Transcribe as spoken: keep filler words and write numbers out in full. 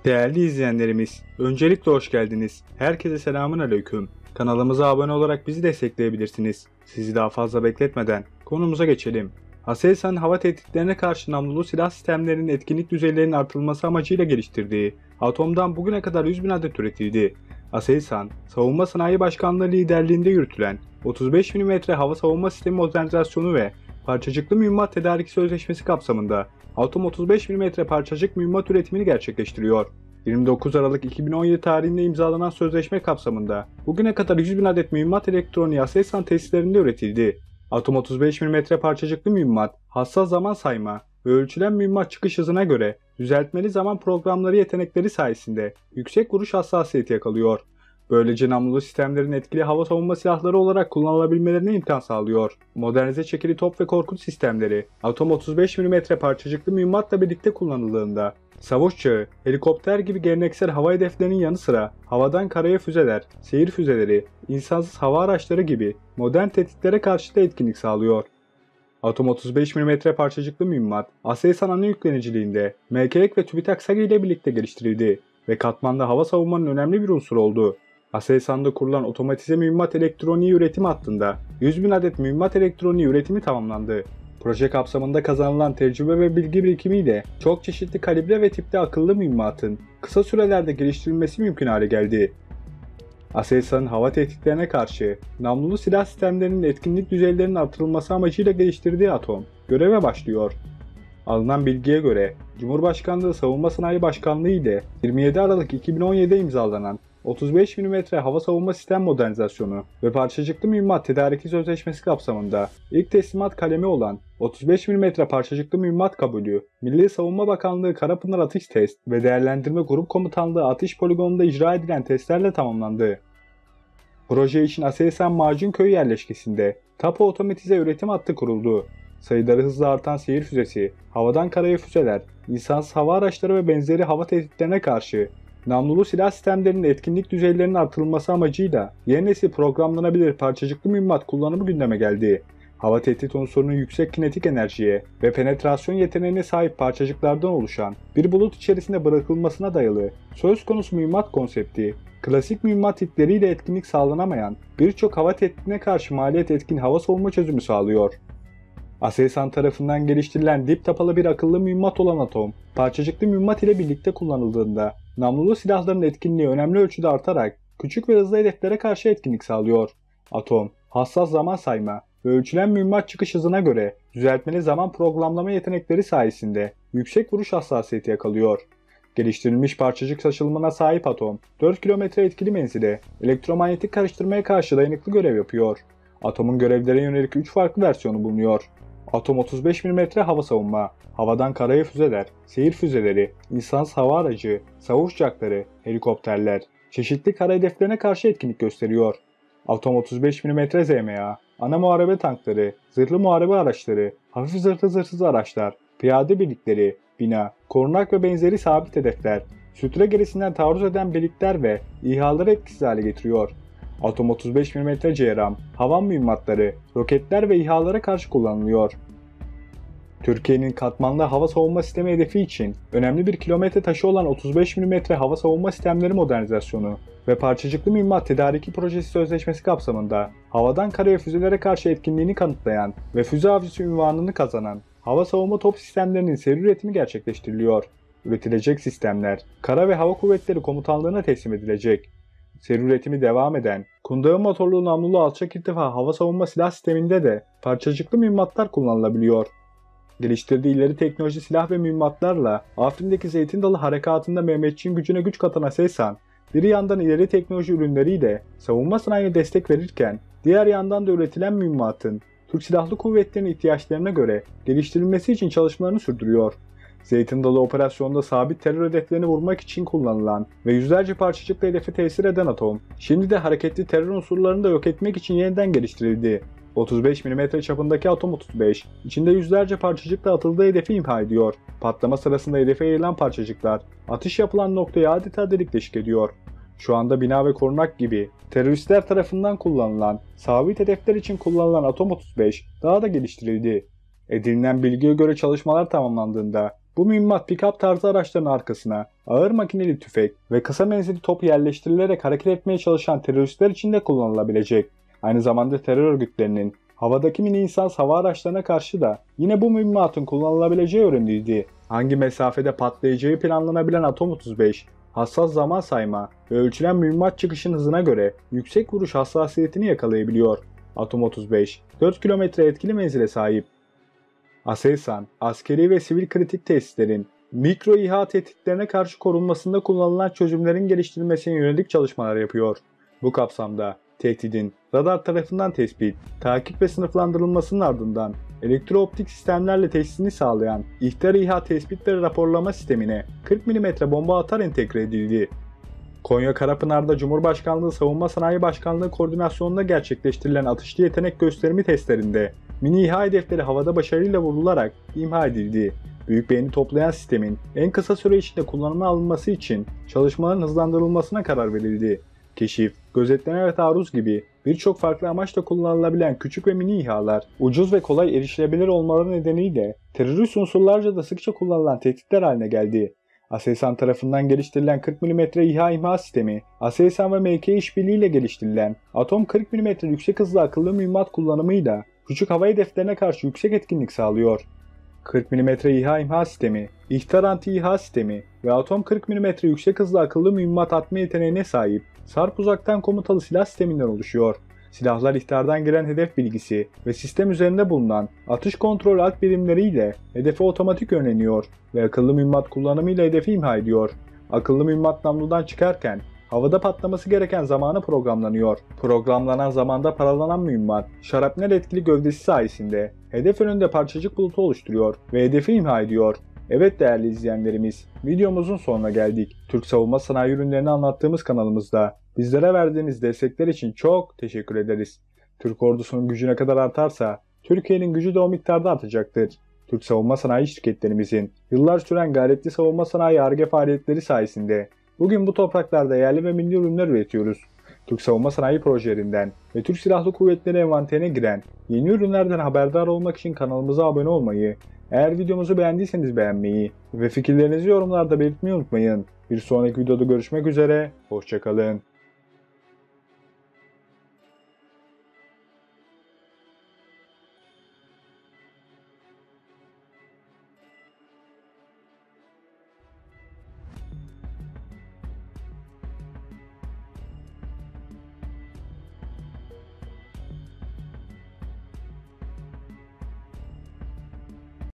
Değerli izleyenlerimiz, öncelikle hoş geldiniz. Herkese selamun aleyküm. Kanalımıza abone olarak bizi destekleyebilirsiniis. Sizi daha fazla bekletmeden konumuza geçelim. Aselsan hava tehditlerine karşı namlulu silah sistemlerinin etkinlik düzeylerinin artırılması amacıyla geliştirdiği Atom'dan bugüne kadar yüz bin adet üretildi. Aselsan, Savunma Sanayi Başkanlığı liderliğinde yürütülen otuz beş milimetre hava savunma sistemi modernizasyonu ve parçacıklı mühimmat tedariki sözleşmesi kapsamında Atom otuz beş milimetre parçacık mühimmat üretimini gerçekleştiriyor. yirmi dokuz Aralık iki bin on yedi tarihinde imzalanan sözleşme kapsamında bugüne kadar yüz bin adet mühimmat elektroniği Aselsan tesislerinde üretildi. Atom otuz beş milimetre parçacıklı mühimmat, hassas zaman sayma ve ölçülen mühimmat çıkış hızına göre düzeltmeli zaman programları yetenekleri sayesinde yüksek vuruş hassasiyeti yakalıyor. Böylece namlulu sistemlerin etkili hava savunma silahları olarak kullanılabilmelerine imkan sağlıyor. Modernize çekili top ve korkut sistemleri, Atom otuz beş milimetre parçacıklı mühimmatla birlikte kullanıldığında, savaş uçağı, helikopter gibi geleneksel hava hedeflerinin yanı sıra havadan karaya füzeler, seyir füzeleri, insansız hava araçları gibi modern tehditlere karşı da etkinlik sağlıyor. Atom otuz beş milimetre parçacıklı mühimmat, Aselsan ana yükleniciliğinde M K E K ve TÜBİTAK SAGI ile birlikte geliştirildi ve katmanda hava savunmanın önemli bir unsuru oldu. Aselsan'da kurulan otomatize mühimmat elektroniği üretim hattında yüz bin adet mühimmat elektroniği üretimi tamamlandı. Proje kapsamında kazanılan tecrübe ve bilgi birikimiyle çok çeşitli kalibre ve tipte akıllı mühimmatın kısa sürelerde geliştirilmesi mümkün hale geldi. Aselsan'ın hava tehditlerine karşı namlulu silah sistemlerinin etkinlik düzeylerinin artırılması amacıyla geliştirdiği Atom göreve başlıyor. Alınan bilgiye göre Cumhurbaşkanlığı Savunma Sanayi Başkanlığı ile yirmi yedi Aralık iki bin on yedi'de imzalanan otuz beş milimetre hava savunma sistem modernizasyonu ve parçacıklı mühimmat tedariki sözleşmesi kapsamında ilk teslimat kalemi olan otuz beş milimetre parçacıklı mühimmat kabulü, Milli Savunma Bakanlığı Karapınar Atış Test ve Değerlendirme Grup Komutanlığı atış poligonunda icra edilen testlerle tamamlandı. Proje için Aselsan Macunköy yerleşkesinde TAPO otomatize üretim hattı kuruldu. Sayıları hızla artan seyir füzesi, havadan karaya füzeler, insansız hava araçları ve benzeri hava tehditlerine karşı namlulu silah sistemlerinin etkinlik düzeylerinin artırılması amacıyla yeni nesil programlanabilir parçacıklı mühimmat kullanımı gündeme geldi. Hava tehdit unsurunun yüksek kinetik enerjiye ve penetrasyon yeteneğine sahip parçacıklardan oluşan bir bulut içerisinde bırakılmasına dayalı söz konusu mühimmat konsepti, klasik mühimmat tipleriyle etkinlik sağlanamayan birçok hava tehditine karşı maliyet etkin hava savunma çözümü sağlıyor. Aselsan tarafından geliştirilen dip tapalı bir akıllı mühimmat olan Atom, parçacıklı mühimmat ile birlikte kullanıldığında namlulu silahların etkinliği önemli ölçüde artarak küçük ve hızlı hedeflere karşı etkinlik sağlıyor. Atom, hassas zaman sayma ve ölçülen mühimmat çıkış hızına göre düzeltmeli zaman programlama yetenekleri sayesinde yüksek vuruş hassasiyeti yakalıyor. Geliştirilmiş parçacık saçılımına sahip Atom, dört kilometre etkili menzile, elektromanyetik karıştırmaya karşı dayanıklı görev yapıyor. Atom'un görevlere yönelik üç farklı versiyonu bulunuyor. Atom otuz beş milimetre hava savunma, havadan karaya füzeler, seyir füzeleri, insansız hava aracı, savaş uçakları, helikopterler, çeşitli kara hedeflerine karşı etkinlik gösteriyor. Atom otuz beş milimetre Z M A, ana muharebe tankları, zırhlı muharebe araçları, hafif zırhlı zırhsız araçlar, piyade birlikleri, bina, korunak ve benzeri sabit hedefler, sütre gerisinden taarruz eden birlikler ve İHA'ları etkisiz hale getiriyor. Atom otuz beş milimetre C RAM, havan mühimmatları, roketler ve İHA'lara karşı kullanılıyor. Türkiye'nin katmanlı hava savunma sistemi hedefi için önemli bir kilometre taşı olan otuz beş milimetre hava savunma sistemleri modernizasyonu ve parçacıklı mühimmat tedariki projesi sözleşmesi kapsamında havadan karaya füzelere karşı etkinliğini kanıtlayan ve füze avcısı unvanını kazanan hava savunma top sistemlerinin seri üretimi gerçekleştiriliyor. Üretilecek sistemler, Kara ve Hava Kuvvetleri Komutanlığı'na teslim edilecek. Seri üretimi devam eden, kundağı motorlu namlulu alçak irtifa hava savunma silah sisteminde de parçacıklı mühimmatlar kullanılabiliyor. Geliştirdiği ileri teknoloji silah ve mühimmatlarla Afrin'deki Zeytin Dalı harekatında Mehmetçiğin gücüne güç katan Aselsan, bir yandan ileri teknoloji ürünleriyle savunma sanayine destek verirken, diğer yandan da üretilen mühimmatın Türk Silahlı Kuvvetleri'nin ihtiyaçlarına göre geliştirilmesi için çalışmalarını sürdürüyor. Zeytin Dalı operasyonunda sabit terör hedeflerini vurmak için kullanılan ve yüzlerce parçacıklı hedefe tesir eden Atom, şimdi de hareketli terör unsurlarını da yok etmek için yeniden geliştirildi. otuz beş milimetre çapındaki Atom otuz beş, içinde yüzlerce parçacıkla atıldığı hedefi imha ediyor. Patlama sırasında hedefe yayılan parçacıklar, atış yapılan noktayı adeta delik deşik ediyor. Şu anda bina ve korunak gibi teröristler tarafından kullanılan, sabit hedefler için kullanılan Atom otuz beş daha da geliştirildi. Edinilen bilgiye göre çalışmalar tamamlandığında Bu mühimmat pick-up tarzı araçların arkasına ağır makineli tüfek ve kısa menzilli top yerleştirilerek hareket etmeye çalışan teröristler için de kullanılabilecek. Aynı zamanda terör örgütlerinin havadaki mini insansız hava araçlarına karşı da yine bu mühimmatın kullanılabileceği öğrenildi. Hangi mesafede patlayacağı planlanabilen Atom otuz beş, hassas zaman sayma ve ölçülen mühimmat çıkışın hızına göre yüksek vuruş hassasiyetini yakalayabiliyor. Atom otuz beş, dört kilometre etkili menzile sahip. Aselsan, askeri ve sivil kritik tesislerin mikro İHA tehditlerine karşı korunmasında kullanılan çözümlerin geliştirilmesine yönelik çalışmalar yapıyor. Bu kapsamda tehdidin radar tarafından tespit, takip ve sınıflandırılmasının ardından elektrooptik sistemlerle teşhisini sağlayan İhtar İHA tespit ve raporlama sistemine kırk milimetre bomba atar entegre edildi. Konya Karapınar'da Cumhurbaşkanlığı Savunma Sanayi Başkanlığı koordinasyonunda gerçekleştirilen atışlı yetenek gösterimi testlerinde mini İHA hedefleri havada başarıyla vurularak imha edildi. Büyük beğeni toplayan sistemin en kısa süre içinde kullanıma alınması için çalışmaların hızlandırılmasına karar verildi. Keşif, gözetleme ve taarruz gibi birçok farklı amaçla kullanılabilen küçük ve mini İHA'lar ucuz ve kolay erişilebilir olmaları nedeniyle terörist unsurlarca da sıkça kullanılan tehditler haline geldi. Aselsan tarafından geliştirilen kırk milimetre İHA imha sistemi, Aselsan ve M K işbirliğiyle geliştirilen Atom kırk milimetre yüksek hızlı akıllı mühimmat kullanımıyla küçük hava hedeflerine karşı yüksek etkinlik sağlıyor. kırk milimetre İHA imha sistemi, İhtar anti-İHA sistemi ve Atom kırk milimetre yüksek hızlı akıllı mühimmat atma yeteneğine sahip Sarp uzaktan komutalı silah sisteminden oluşuyor. Silahlar ihtardan giren hedef bilgisi ve sistem üzerinde bulunan atış kontrol alt birimleriyle hedefe otomatik yönleniyor ve akıllı mühimmat kullanımıyla hedefi imha ediyor. Akıllı mühimmat namludan çıkarken havada patlaması gereken zamanı programlanıyor. Programlanan zamanda paralanan mühimmat, şarapnel etkili gövdesi sayesinde hedef önünde parçacık bulutu oluşturuyor ve hedefi imha ediyor. Evet değerli izleyenlerimiz, videomuzun sonuna geldik. Türk savunma sanayi ürünlerini anlattığımız kanalımızda bizlere verdiğiniz destekler için çok teşekkür ederiz. Türk ordusunun gücü ne kadar artarsa Türkiye'nin gücü de o miktarda artacaktır. Türk savunma sanayi şirketlerimizin yıllar süren gayretli savunma sanayi Ar-Ge faaliyetleri sayesinde bugün bu topraklarda yerli ve milli ürünler üretiyoruz. Türk savunma sanayi projelerinden ve Türk Silahlı Kuvvetleri envanterine giren yeni ürünlerden haberdar olmak için kanalımıza abone olmayı, eğer videomuzu beğendiyseniz beğenmeyi ve fikirlerinizi yorumlarda belirtmeyi unutmayın. Bir sonraki videoda görüşmek üzere, hoşça kalın.